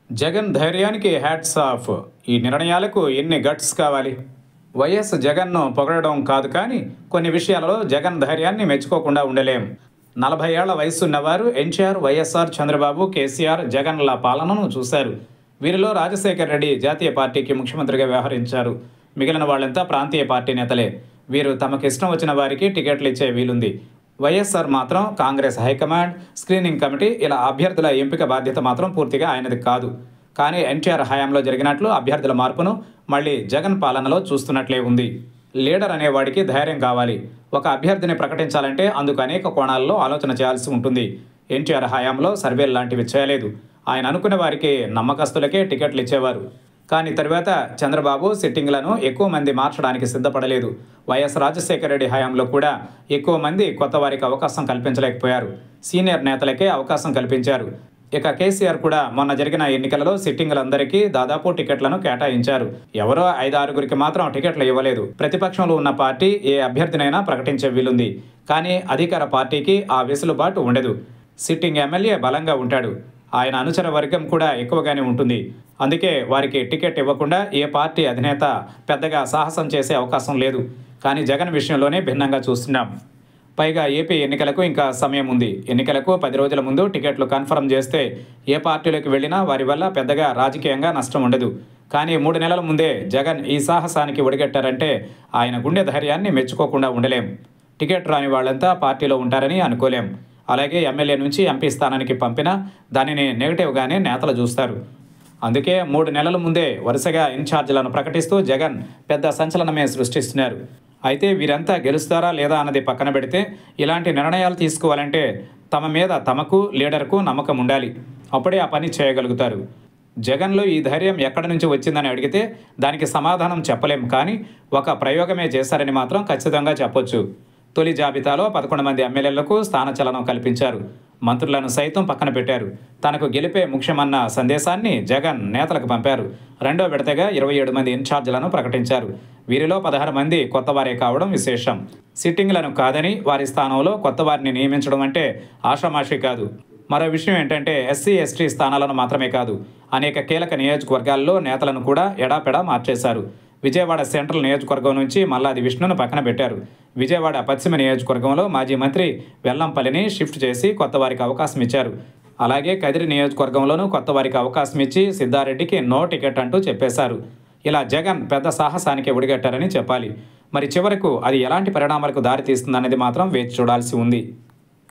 జగన్ ధైర్యానికి hats off. ఈ నిర్ణయాలకు ఎన్ని గట్స్ కావాలి. వైఎస్ జగన్ను పొగడడం కాదు కానీ కొన్ని విషయాలలో జగన్ ధైర్యాన్ని మెచ్చుకోకుండా ఉండలేం. 40 ఏళ్ల వయసున్నవారు ఎన్టీఆర్, వైఎస్ఆర్, చంద్రబాబు, కేసీఆర్, జగన్ల పాలనను చూశారు. వీరిలో రాజశేఖర్ రెడ్డి జాతీయ పార్టీకి ముఖ్యమంత్రిగా వ్యవహరించారు. మిగిలిన వాళ్ళంతా ప్రాంతీయ పార్టీ నేతలే. వీరు తమకు ఇష్టం వచ్చిన వారికి టికెట్లు ఇచ్చే వీలుంది. వైఎస్ఆర్ మాత్రం కాంగ్రెస్ హైకమాండ్, స్క్రీనింగ్ కమిటీ ఇలా అభ్యర్థుల ఎంపిక బాధ్యత మాత్రం పూర్తిగా ఆయనది కాదు. కానీ ఎన్టీఆర్ హయాంలో జరిగినట్లు అభ్యర్థుల మార్పును మళ్ళీ జగన్ పాలనలో చూస్తున్నట్లే ఉంది. లీడర్ అనేవాడికి ధైర్యం కావాలి. ఒక అభ్యర్థిని ప్రకటించాలంటే అందుకు అనేక కోణాల్లో ఆలోచన చేయాల్సి ఉంటుంది. ఎన్టీఆర్ హయాంలో సర్వేలు లాంటివి చేయలేదు. ఆయన అనుకున్న వారికి, నమ్మకస్తులకే టికెట్లు ఇచ్చేవారు. కానీ తరువాత చంద్రబాబు సిట్టింగ్లను ఎక్కువ మంది మార్చడానికి సిద్ధపడలేదు. వైఎస్ రాజశేఖర రెడ్డి హయాంలో కూడా ఎక్కువ మంది కొత్త వారికి అవకాశం కల్పించలేకపోయారు. సీనియర్ నేతలకే అవకాశం కల్పించారు. ఇక కేసీఆర్ కూడా మొన్న జరిగిన ఎన్నికలలో సిట్టింగులందరికీ దాదాపు టికెట్లను కేటాయించారు. ఎవరో 5-6 మాత్రం టికెట్లు ఇవ్వలేదు. ప్రతిపక్షంలో ఉన్న పార్టీ ఏ అభ్యర్థినైనా ప్రకటించే వీలుంది. కానీ అధికార పార్టీకి ఆ వెసులుబాటు ఉండదు. సిట్టింగ్ ఎమ్మెల్యే బలంగా ఉంటాడు. ఆయన అనుచర వర్గం కూడా ఎక్కువగానే ఉంటుంది. అందుకే వారికి టికెట్ ఇవ్వకుండా ఏ పార్టీ అధినేత పెద్దగా సాహసం చేసే అవకాశం లేదు. కానీ జగన్ విషయంలోనే భిన్నంగా చూస్తున్నాం. పైగా ఏపీ ఎన్నికలకు ఇంకా సమయం ఉంది. ఎన్నికలకు 10 రోజుల ముందు టికెట్లు కన్ఫర్మ్ చేస్తే ఏ పార్టీలోకి వెళ్ళినా వారి వల్ల పెద్దగా రాజకీయంగా నష్టం ఉండదు. కానీ 3 నెలల ముందే జగన్ ఈ సాహసానికి ఒడిగట్టారంటే ఆయన గుండె ధైర్యాన్ని మెచ్చుకోకుండా ఉండలేం. టికెట్ రాని వాళ్ళంతా పార్టీలో ఉంటారని అనుకోలేం. అలాగే ఎమ్మెల్యే నుంచి ఎంపీ స్థానానికి పంపినా దానిని నెగిటివ్గానే నేతలు చూస్తారు. అందుకే 3 నెలల ముందే వరుసగా ఇన్ఛార్జీలను ప్రకటిస్తూ జగన్ పెద్ద సంచలనమే సృష్టిస్తున్నారు. అయితే వీరంతా గెలుస్తారా లేదా అన్నది పక్కన పెడితే ఇలాంటి నిర్ణయాలు తీసుకోవాలంటే తమ మీద తమకు, లీడర్కు నమ్మకం ఉండాలి. అప్పుడే ఆ పని చేయగలుగుతారు. జగన్లో ఈ ధైర్యం ఎక్కడి నుంచి వచ్చిందని అడిగితే దానికి సమాధానం చెప్పలేం. కానీ ఒక ప్రయోగమే చేశారని మాత్రం ఖచ్చితంగా చెప్పొచ్చు. తొలి జాబితాలో 11 మంది ఎమ్మెల్యేలకు స్థానచలనం కల్పించారు. మంత్రులను సైతం పక్కన పెట్టారు. తనకు గెలిపే ముఖ్యమన్న సందేశాన్ని జగన్ నేతలకు పంపారు. రెండో విడతగా 27 మంది ఇన్ఛార్జీలను ప్రకటించారు. వీరిలో 16 మంది కొత్తవారే కావడం విశేషం. సిట్టింగ్లను కాదని వారి స్థానంలో కొత్త వారిని నియమించడం అంటే ఆషామాషి కాదు. మరో విషయం ఏంటంటే ఎస్సీ, ఎస్టీ స్థానాలను మాత్రమే కాదు, అనేక కీలక నియోజకవర్గాల్లో నేతలను కూడా ఎడాపెడా మార్చేశారు. విజయవాడ సెంట్రల్ నియోజకవర్గం నుంచి మల్లాది విష్ణును పక్కన పెట్టారు. విజయవాడ పశ్చిమ నియోజకవర్గంలో మాజీ మంత్రి వెల్లంపల్లిని షిఫ్ట్ చేసి కొత్త వారికి అవకాశం ఇచ్చారు. అలాగే కదిరి నియోజకవర్గంలోనూ కొత్త వారికి అవకాశం ఇచ్చి సిద్ధారెడ్డికి నో టికెట్ అంటూ చెప్పేశారు. ఇలా జగన్ పెద్ద సాహసానికి ఒడిగట్టారని చెప్పాలి. మరి చివరకు అది ఎలాంటి పరిణామాలకు దారితీస్తుందనేది మాత్రం వేచి చూడాల్సి ఉంది.